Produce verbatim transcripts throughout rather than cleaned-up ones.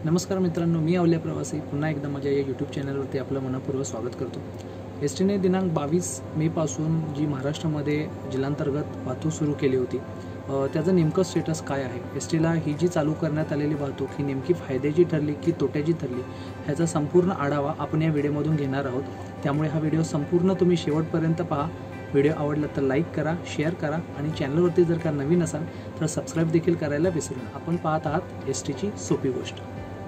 नमस्कार मित्रांनो, मी अवल्या प्रवासी पुन्हा एकदा माझ्या या यूट्यूब चॅनलवरती आपलं मनपूर्वक स्वागत करतो। एस टीने दिनांक बावीस मे पासून जी महाराष्ट्रामध्ये जिल्हांतर्गत वाहतूक सुरू केली होती त्याचं नेमकं स्टेटस काय आहे, एस टीला ही जी चालू करण्यात आलेली वाहतूक ही नेमकी फायद्याची ठरली की तोट्याची ठरली ह्याचा संपूर्ण आढावा आपण या व्हिडिओमधून घेणार आहोत। त्यामुळे हा व्हिडिओ संपूर्ण तुम्ही शेवटपर्यंत पहा। व्हिडिओ आवडला तर लाईक करा, शेअर करा आणि चॅनलवरती जर का नवीन असाल तर सबस्क्राईब देखील करायला विसरू नका। आपण पाहत आहात एस टीची सोपी गोष्ट।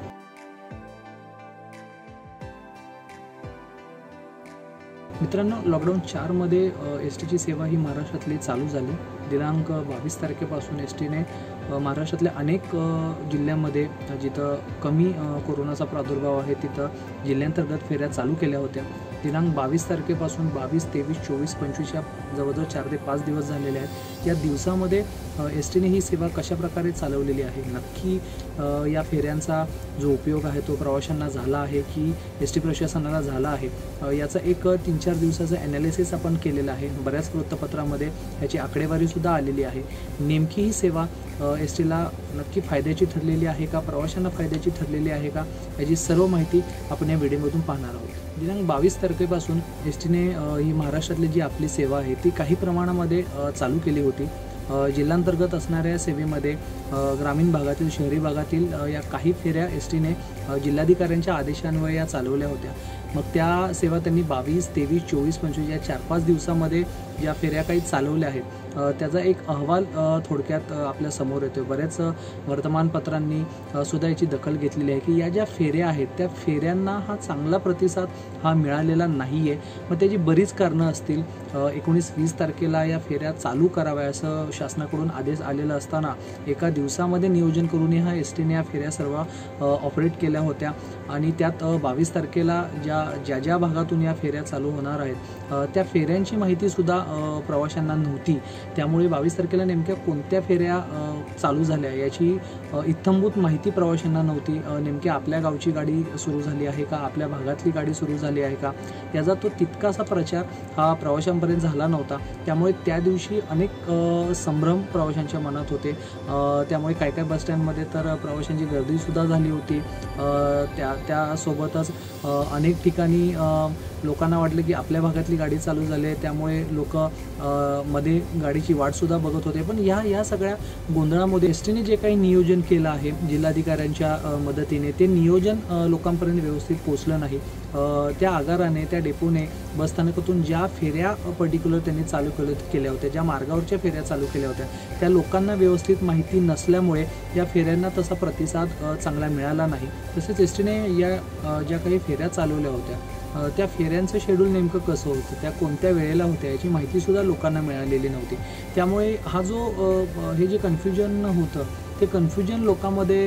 मित्रांनो, लॉकडाऊन चार मध्ये एस टीची सेवा ही महाराष्ट्रातली चालू झाली। दिनांक बावीस तारखेपासून एस टीने महाराष्ट्रातल्या अनेक जिल्ह्यांमध्ये जिथं कमी कोरोनाचा प्रादुर्भाव आहे तिथं जिल्ह्यांतर्गत फेऱ्या चालू केल्या होत्या। दिनांक बावीस तारखेपासून बावीस तेवीस चोवीस पंचवीस या जवळजवळ चार ते पाच दिवस झालेले आहेत। या दिवसामध्ये एस टीने ही सेवा कशा प्रकारे चालवलेली आहे, नक्की या फेऱ्यांचा जो उपयोग आहे तो प्रवाशांना झाला आहे की एस टी प्रशासनाला झाला आहे, याचा एक तीन चार दिवसाचं ॲनालिसिस आपण केलेलं आहे। बऱ्याच वृत्तपत्रामध्ये ह्याची आकडेवारीसुद्धा आलेली आहे। नेमकी ही सेवा एस टीला नक्की फायद्याची ठरलेली आहे का, प्रवाशांना फायद्याची ठरलेली आहे का, याची सर्व माहिती आपण या व्हिडिओमधून पाहणार आहोत। दिनांक बावीस तारखेपासून एस टीने ही महाराष्ट्रातली जी आपली सेवा आहे ती काही प्रमाणामध्ये चालू केली होती। जिल्हांतर्गत असणाऱ्या सेवेमध्ये ग्रामीण भागातील, शहरी भागातील या काही फेऱ्या एस टीने जिल्हाधिकाऱ्यांच्या आदेशान्वये या चालवल्या होत्या। मग त्या सेवा त्यांनी बावीस तेवीस चोवीस पंचवीस या चार पाच दिवसामध्ये ज्या फेऱ्या काही चालवल्या आहेत त्याचा एक अहवाल थोडक्यात आपल्या समोर येतो। बऱ्याच वर्तमानपत्रांनी सुद्धा याची दखल घेतलेली आहे की या ज्या फेऱ्या आहेत त्या फेऱ्यांना हा चांगला प्रतिसाद हा मिळालेला नाही आहे। मग त्याची बरीच कारणं असतील। एकोणीस वीस तारखेला या फेऱ्या चालू कराव्या असं शासनाकडून आदेश आलेला असताना एका दिवसामध्ये नियोजन करूनही हा एस टीने या फेऱ्या सर्व ऑपरेट केल्या होत्या आणि त्यात बावीस तारखेला ज्या ज्या ज्या भागातून या फेऱ्या चालू होणार आहेत त्या फेऱ्यांची माहितीसुद्धा प्रवाशांना नव्हती। त्यामुळे बावीस तारखेला नेमक्या कोणत्या फेऱ्या चालू झाल्या याची इत्थंभूत माहिती प्रवाशांना नव्हती। नेमक्या आपल्या गावची गाडी सुरू झाली आहे का, आपल्या भागातली गाडी सुरू झाली आहे का, याचा तो तितकासा प्रचार हा प्रवाशांपर्यंत झाला नव्हता। त्यामुळे त्या दिवशी अनेक संभ्रम प्रवाशांच्या मनात होते। त्यामुळे काय काय बसस्टँडमध्ये तर प्रवाशांची गर्दीसुद्धा झाली होती। त्या त्यासोबतच अनेक ठिकाणी लोकांना वाटलं की आपल्या भागातली गाडी चालू झाली आहे, त्यामुळे लोक मध्ये गाडीची वाटसुद्धा बघत होते। पण या या सगळ्या गोंधळामध्ये एस टीने जे काही नियोजन केलं आहे जिल्हाधिकाऱ्यांच्या मदतीने ते नियोजन लोकांपर्यंत व्यवस्थित पोचलं नाही। त्या आगाराने, त्या डेपोने बसस्थानकातून ज्या फेऱ्या पर्टिक्युलर त्यांनी चालू केल्या होत्या, ज्या मार्गावरच्या फेऱ्या चालू केल्या होत्या त्या लोकांना व्यवस्थित माहिती नसल्यामुळे या फेऱ्यांना तसा प्रतिसाद चांगला मिळाला नाही। तसेच एस टीने या ज्या काही फेऱ्या चालवल्या होत्या त्या फेऱ्यांचं शेड्यूल नेमकं कसं होतं, त्या कोणत्या वेळेला होत्या याची माहितीसुद्धा लोकांना मिळालेली नव्हती। त्यामुळे हा जो हे जे कन्फ्युजन होतं ते कन्फ्युजन लोकांमध्ये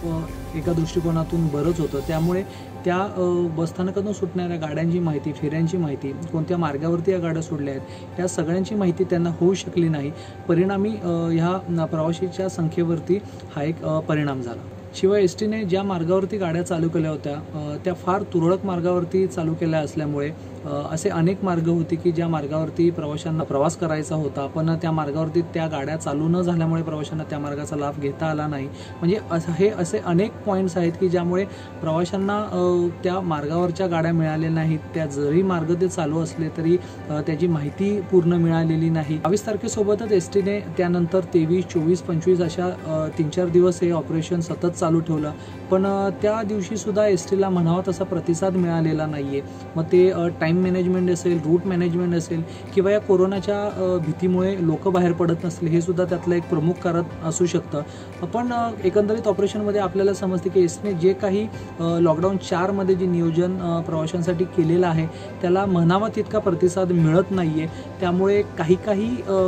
एका दृष्टिकोनातून बरंच होतं। त्यामुळे त्या बसस्थानकातून सुटणाऱ्या गाड्यांची माहिती, फेऱ्यांची माहिती, कोणत्या मार्गावरती या गाड्या सोडल्या आहेत या सगळ्यांची माहिती त्यांना होऊ शकली नाही। परिणामी ह्या प्रवाशीच्या संख्येवरती हा एक परिणाम झाला। शिवाय एस टीने ज्या मार्गावरती गाड्या चालू केल्या होत्या त्या फार तुरळक मार्गावरती चालू केल्या असल्यामुळे असे अनेक मार्ग होते की ज्या मार्गावरती प्रवाशांना प्रवास करायचा होता पण त्या मार्गावरती त्या गाड्या चालू न झाल्यामुळे प्रवाशांना त्या मार्गाचा लाभ घेता आला नाही। म्हणजे हे असे अनेक पॉईंट्स आहेत की ज्यामुळे प्रवाशांना त्या मार्गावरच्या गाड्या मिळाल्या नाहीत। त्या जरी मार्ग ते चालू असले तरी त्याची माहिती पूर्ण मिळालेली नाही। बावीस तारखेसोबतच एस टीने त्यानंतर तेवीस चोवीस पंचवीस अशा तीन चार दिवस हे ऑपरेशन सतत चालू ठेवलं, पण त्या दिवशी सुद्धा एस टीला म्हणावा तसा प्रतिसाद मिळालेला नाहीये। मग ते टाइम मॅनेजमेंट असेल, रूट मॅनेजमेंट असेल किंवा या कोरोनाच्या भीतीमुळे लोक बाहेर पडत नसले हे सुद्धा त्यातलं एक प्रमुख कारण असू शकतं। पण एकंदरीत ऑपरेशनमध्ये आपल्याला समजते की एसने जे काही लॉकडाऊन चारमध्ये जे नियोजन प्रवाशांसाठी केलेलं आहे त्याला म्हणावा तितका प्रतिसाद मिळत नाहीये। त्यामुळे काही काही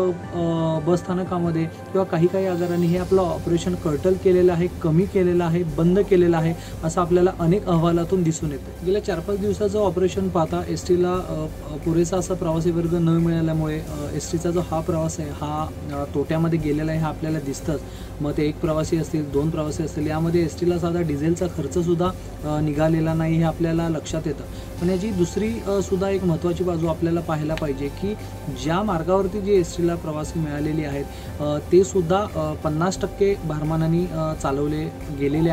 बसस्थानकामध्ये किंवा काही काही आगारांनी हे आपलं ऑपरेशन कर्टल केलेलं आहे, कमी केलेलं आहे, बंद केलेलं आहे असं आपल्याला अनेक अहवालातून दिसून येतं। गेल्या चार पाच दिवसाचं ऑपरेशन पाहता एस टीला पुरेसा असा प्रवासी वर्ग न मिळाल्यामुळे एस टीचा जो हा प्रवास आहे हा तोट्यामध्ये गेलेला आहे हा आपल्याला दिसतंच। मग ते एक प्रवासी असतील, दोन प्रवासी असतील, यामध्ये एस टीला साधा डिझेलचा खर्चसुद्धा निघालेला नाही हे आपल्याला लक्षात येतं। पण याची दुसरी सुद्धा एक महत्त्वाची बाजू आपल्याला पाहायला पाहिजे की ज्या मार्गावरती जे एस टीला प्रवासी मिळालेले आहेत ते सुद्धा पन्नास टक्के भारमानाने चालवले गेलेले आहेत।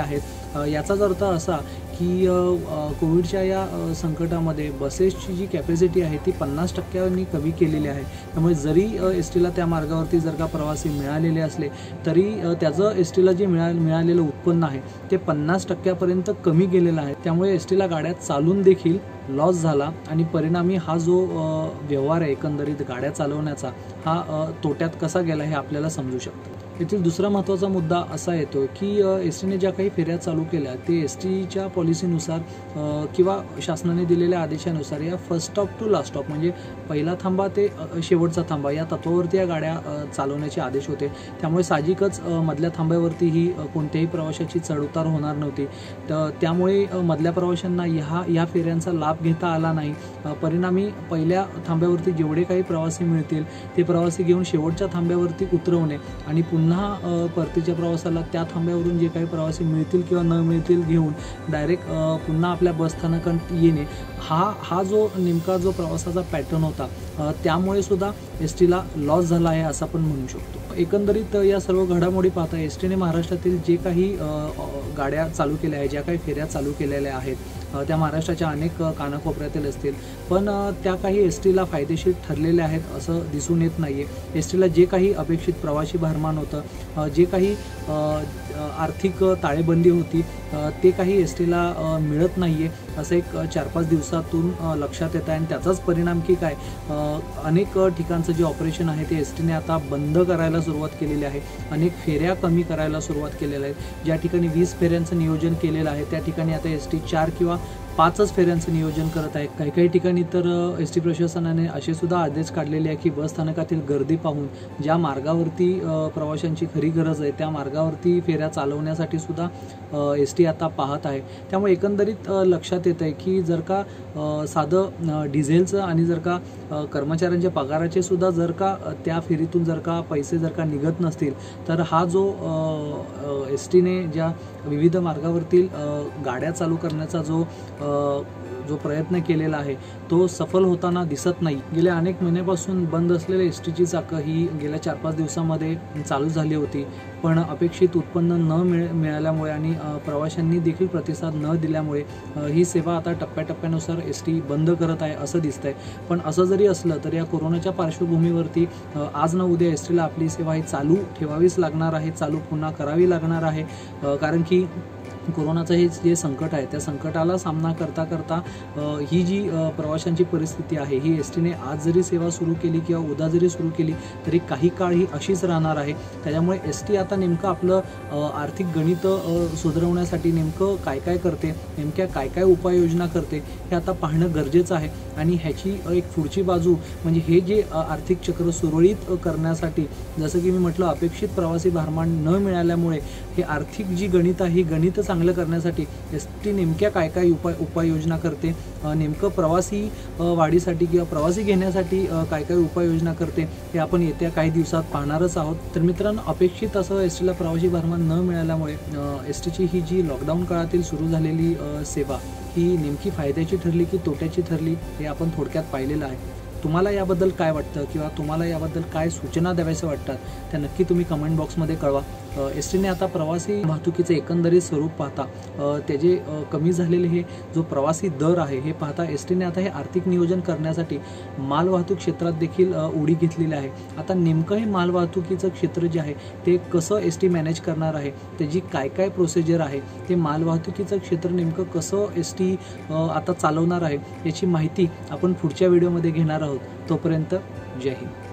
अ, याचाच अर्थ असा की अ, अ, कोविडच्या या अ, संकटामध्ये बसेसची जी कॅपॅसिटी आहे ती पन्नास टक्क्यांनी कमी केलेली आहे. त्यामुळे जरी एस टीला त्या मार्गावरती जर का प्रवासी मिळालेले असले तरी अ, त्याचं एस टीला जे मिळा मिळालेलं उत्पन्न आहे ते पन्नास टक्क्यापर्यंत कमी गेलेलं आहे. त्यामुळे एस टीला गाड्या चालून देखील लॉस झाला आणि परिणामी हा जो अ, व्यवहार आहे एकंदरीत गाड्या चालवण्याचा हा अ, तोट्यात कसा गेला हे आपल्याला समजू शकतं. येथील दुसरा महत्त्वाचा मुद्दा असा येतो की एस टीने ज्या काही फेऱ्या चालू केल्या ते एस टीच्या पॉलिसीनुसार अ, किंवा शासनाने दिलेल्या आदेशानुसार या first stop to last stop म्हणजे पहिला थांबा ते अ, शेवटचा थांबा या तत्वावरती या गाड्या अ, चालवण्याचे आदेश होते. त्यामुळे साहजिकच अ, मधल्या थांब्यावरती ही अ, कोणत्याही प्रवाशाची चढउतार होणार नव्हती. तर त्यामुळे अ, मधल्या प्रवाशांना ह्या या फेऱ्यांचा लाभ घेता आला नाही. अ, परिणामी पहिल्या थांब्यावरती जेवढे काही प्रवासी मिळतील ते प्रवासी घेऊन शेवटच्या थांब्यावरती उतरवणे आणि पुन्हा पुन्हा परतीच्या प्रवासाला त्या थांब्यावरून जे काही प्रवासी मिळतील किंवा न मिळतील घेऊन डायरेक्ट पुन्हा आपल्या बसस्थानकात येणे हा हा जो नेमका जो प्रवासाचा पॅटर्न होता त्यामुळे सुद्धा एस टीला लॉस झाला आहे असं आपण म्हणू शकतो. एकंदरीत या सर्व घडामोडी पाहता एस टीने महाराष्ट्रातील जे काही गाड्या चालू केल्या आहेत, ज्या काही फेऱ्या चालू केलेल्या आहेत त्या महाराष्ट्राच्या अनेक कानाकोपऱ्यातील असतील, पण त्या काही एस टीला फायदेशीर ठरलेल्या आहेत असं दिसून येत नाही आहे. एस टीला जे काही अपेक्षित प्रवासी भारमान होतं, जे काही आर्थिक ताळेबंदी होती ते काही एस टीला मिळत नाही आहे असं एक चार पाच दिवसातून लक्षात येत आहे. आणि त्याचाच परिणाम की काय अनेक ठिकाणचं जे ऑपरेशन आहे ते एस टीने आता बंद करायला सुरुवात केलेली आहे. अनेक फेऱ्या कमी करायला सुरुवात केलेल्या आहेत. ज्या ठिकाणी वीस फेऱ्यांचं नियोजन केलेलं आहे त्या ठिकाणी आता एस टी चार किंवा पाचच फेऱ्यांचं नियोजन करत आहे. काही काही ठिकाणी तर एस टी प्रशासनाने असे सुद्धा आदेश काढलेले आहे की बसस्थानकातील गर्दी पाहून ज्या मार्गावरती प्रवाशांची खरी गरज आहे त्या मार्गावरती फेऱ्या चालवण्यासाठी सुद्धा एस टी आता पाहत आहे. त्यामुळे एकंदरीत लक्षात येत आहे की जर का साधं डिझेलचं आणि जर का कर्मचाऱ्यांच्या पगाराचे सुद्धा जर का त्या फेरीतून जर का पैसे जर का निघत नसतील तर हा जो एस टीने ज्या विविध मार्गावरतील गाड्या चालू करण्याचा जो जो प्रयत्न केलेला आहे तो सफल होताना दिसत नाही. गेल्या अनेक महिन्यापासून बंद असलेल्या एस टीची चाकं ही गेल्या चार पाच दिवसामध्ये चालू झाली होती, पण अपेक्षित उत्पन्न न मिळ मिळाल्यामुळे आणि प्रवाशांनी देखील प्रतिसाद न दिल्यामुळे ही सेवा आता टप्प्याटप्प्यानुसार एस टी बंद करत आहे असं दिसतंय. पण असं जरी असलं तर या कोरोनाच्या पार्श्वभूमीवरती आज न उद्या एस टीला आपली सेवा ही चालू ठेवावीच लागणार आहे, चालू पुन्हा करावी लागणार आहे. कारण की कोरोनाचं हे जे संकट आहे त्या संकटाला सामना करता करता ही जी प्रवाशांची परिस्थिती आहे ही एस टीने आज जरी सेवा सुरू केली किंवा उद्या जरी सुरू केली तरी काही काळ ही अशीच राहणार आहे. त्याच्यामुळे एस टी आता नेमकं आपलं आर्थिक गणित सुधारवण्यासाठी नेमकं काय काय करते, नेमक्या काय काय उपाययोजना करते हे आता पाहणं गरजेचं आहे. आणि ह्याची एक पुढची बाजू म्हणजे हे जे आर्थिक चक्र सुरळीत करण्यासाठी जसं की मी म्हटलं अपेक्षित प्रवासी भारमान न मिळाल्यामुळे हे आर्थिक जी गणित आहे ही गणित चांगलं करण्यासाठी एस टी नेमक्या काय काय उपाय उपाययोजना करते, नेमकं प्रवासी वाढीसाठी किंवा प्रवासी घेण्यासाठी काय काय उपाययोजना करते हे आपण येत्या काही दिवसात पाहणारच आहोत. तर मित्रांनो अपेक्षित असं एस टीला प्रवासी भारमान न मिळाल्यामुळे एस टीची ही जी लॉकडाऊन काळातील सुरू झालेली सेवा ही नेमकी फायद्याची ठरली की तोट्याची ठरली हे आपण थोडक्यात पाहिलेलं आहे. तुम्हाला याबद्दल काय वाटतं किंवा तुम्हाला याबद्दल काय सूचना द्याव्याच्या वाटतात त्या नक्की तुम्ही कमेंट बॉक्समध्ये कळवा. एस टीने आता प्रवासी वाहतुकीचे एकंदरीत स्वरूप पाहता त्याचे कमी झालेले हे जो प्रवासी दर आहे हे पाहता एस टीने आता हे आर्थिक नियोजन करण्यासाठी मालवाहतूक क्षेत्रात देखील उडी घेतलेली आहे. आता नेमकं हे मालवाहतुकीचं क्षेत्र जे आहे ते कसं एस टी मॅनेज करणार आहे, त्याची काय काय प्रोसिजर आहे, ते मालवाहतुकीचं क्षेत्र नेमकं कसं एस टी आता चालवणार आहे याची माहिती आपण पुढच्या व्हिडिओमध्ये घेणार आहोत. तोपर्यंत जय हिंद.